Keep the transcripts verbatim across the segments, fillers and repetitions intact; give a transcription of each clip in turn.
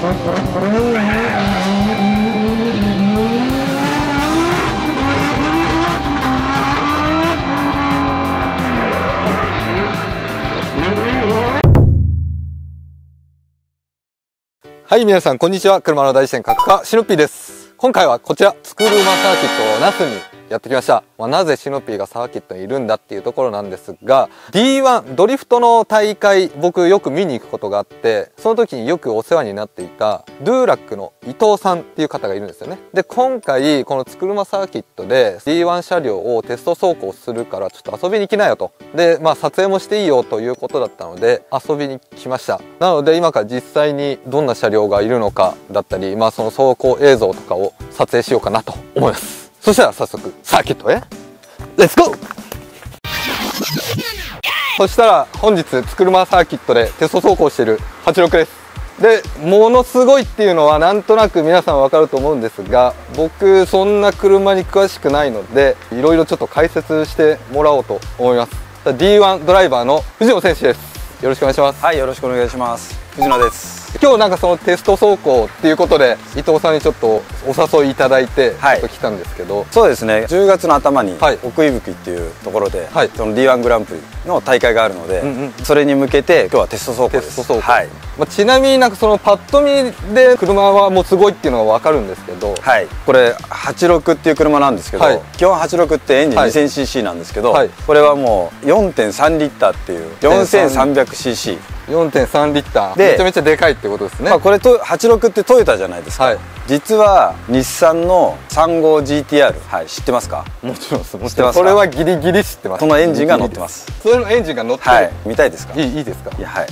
はい、皆さんこんにちは。車の大自然各家シノッピーです。今回はこちらツクルマサーキット那須にやってきました。まあ、なぜシノッピーがサーキットにいるんだっていうところなんですが、 ディーワン ドリフトの大会、僕よく見に行くことがあって、その時によくお世話になっていたドゥーラックの伊藤さんっていう方がいるんですよね。で、今回このツクルマサーキットで ディーワン 車両をテスト走行するからちょっと遊びに来なよと。で、まあ撮影もしていいよということだったので遊びに来ました。なので今から実際にどんな車両がいるのかだったり、まあその走行映像とかを撮影しようかなと思います。そしたら早速サーキットへレッツゴー。そしたら本日ツクルマサーキットでテスト走行しているはちろくです。で、ものすごいっていうのはなんとなく皆さんわかると思うんですが、僕そんな車に詳しくないのでいろいろちょっと解説してもらおうと思います。 ディーワン ドライバーの藤野選手です。よろしくお願いします。 はい、よろしくお願いします。藤野です。 今日なんかそのテスト走行っていうことで伊藤さんにちょっとお誘いいただいてちょっと来たんですけど、はい、 そうですね、じゅうがつの頭にはい、 奥伊吹っていうところで、はい、その ディーワン グランプリの大会があるので、うんうん、それに向けて今日はテスト走行です。テスト走行、はい、まあ、ちなみになんかそのパッと見で車はもうすごいっていうのが分かるんですけど、はい、これはちろくっていう車なんですけど、はい、基本はちろくってエンジン にせんシーシー なんですけど、はい、これはもう よんてんさんリッターっていう よんせんさんびゃくシーシーよんてんさんリッターでめちゃめちゃでかいってことですね。 まあこれとはちろくってトヨタじゃないですか、はい、実は日産の さんじゅうごジーティーアール、はい、知ってますか？ もちろんです。知ってます。それはギリギリ知ってます。 そのエンジンが乗ってます。 それのエンジンが乗ってる、 はい、見たいですか？ いい、いいですか？ いや、はい、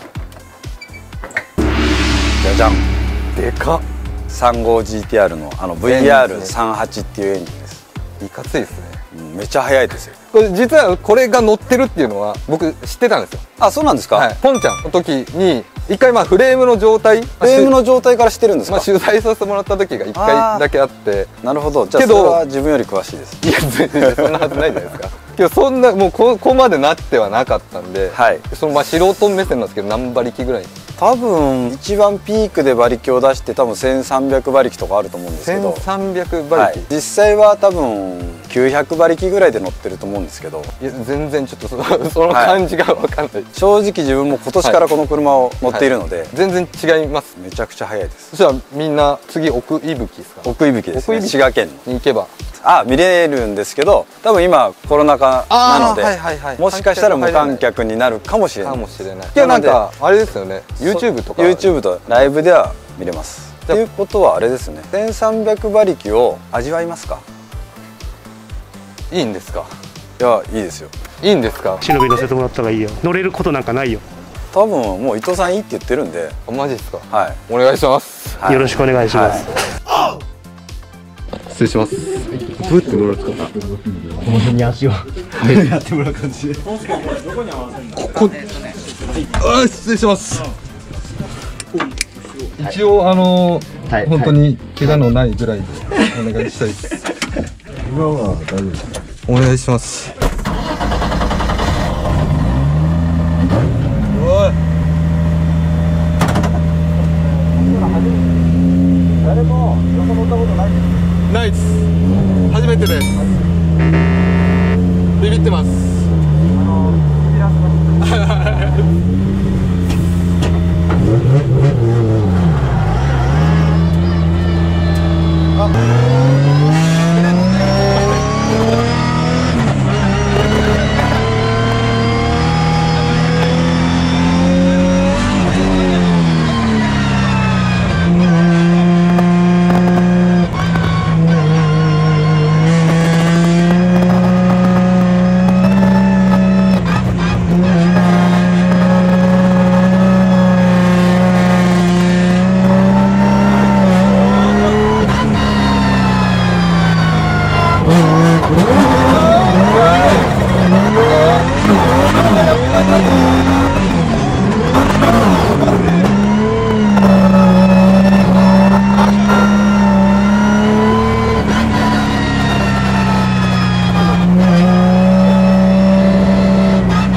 じゃじゃん、 でかっ。 さんじゅうごジーティーアール のあの ブイアールさんじゅうはち っていうエンジンです。 いかついですね。 めっちゃ速いですよ。 これ実はこれが乗ってるっていうのは僕知ってたんですよ。 あ、そうなんですか？はい、 ポンちゃんの時に一回まあフレームの状態フレームの状態から知ってるんですか？ まあ取材させてもらった時が一回だけあって。 なるほど。じゃあそれは自分より詳しいです。 いや全然そんなはずないじゃないですか。今日そんなもうここまでなってはなかったんで、はい、そのまあ素人目線なんですけど何馬力ぐらい？ 多分一番ピークで馬力を出して多分せんさんびゃく馬力とかあると思うんですけど、 せんさんびゃく馬力、はい、 実際は多分きゅうひゃく馬力ぐらいで乗ってると思うんですけど、 いや全然ちょっと そ, その感じが分かんない、はい、 正直自分も今年からこの車を乗っているので、はいはい、 全然違います。 めちゃくちゃ速いです。 そしたらみんな次奥伊吹ですか？ 奥伊吹ですね。滋賀県に行けばあ見れるんですけど、多分今コロナ禍なのでもしかしたら無観客になるかもしれない。かもしれない。いやなんかあれですよね、 YouTube とか YouTube とライブでは見れます。ということはあれですね、せんさんびゃく馬力を味わいますか？ いいんですか？ いや、いいですよ。 いいんですか？ 忍び乗せてもらった方がいいよ。乗れることなんかないよ。 多分もう伊藤さんいいって言ってるんで。 あ、マジですか？ はい、 お願いします、 はい、よろしくお願いします、 はい、失礼します。どうやって乗るんですか？ この辺に足をやってもらう感じで。ここ、あ、失礼します。一応あのー、本当に怪我のないぐらいでお願いしたいです。今は大丈夫ですか？お願いします。おい。誰も乗ったことないです。ないです。初めてです。ビビってます。あのビビらせます。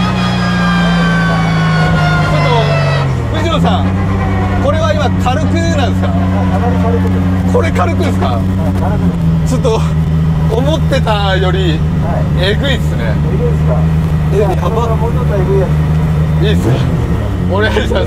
軽くちょっと思ってたよりえぐいっすね。 えぐいですか。 え、やば。 もうちょっとえぐいやつ。 いいっすね。お願いします。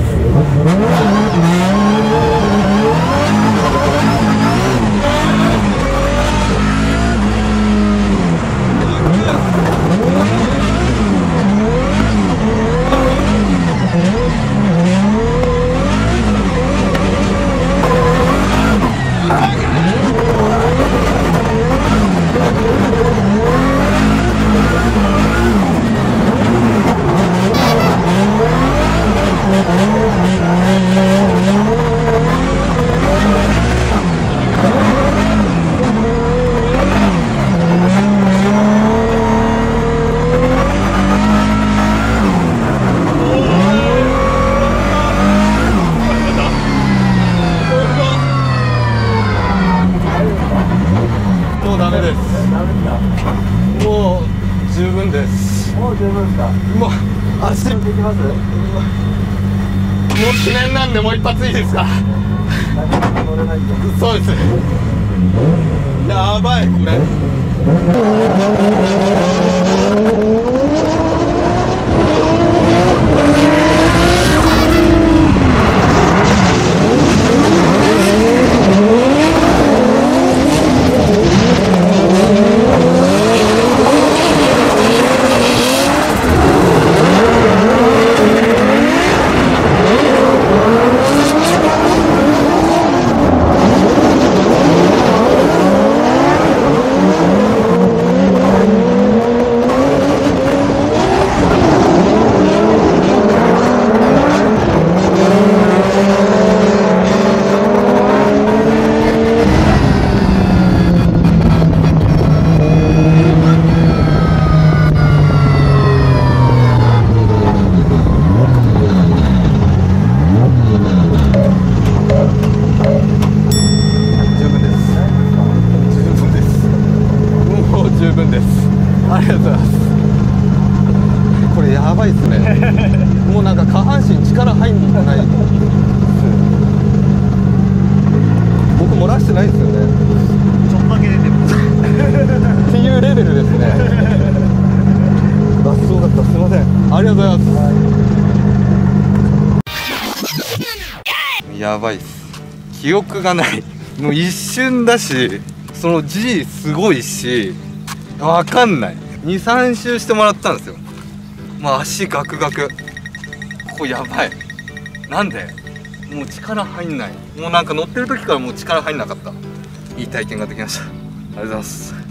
もうダメです。もう十分です。 もう十分ですか。 もう足できます。 もう記念なんでもう一発いいですか。 乗れないんで。 そうです。やばいこれ。十分です。ありがとうございます。これやばいっすね。もうなんか下半身力入んない。僕漏らしてないですよね。 ちょっとだけ出てます。 っていうレベルですね。あ、すごかった。すいません。ありがとうございます。やばいっす。記憶がない。もう一瞬だし、その G すごいし。わかんない。に、さん周してもらったんですよ。まあ足ガクガク。ここやばい。なんでもう力入んない。もうなんか乗ってる時からもう力入んなかった。いい体験ができました。ありがとうございます。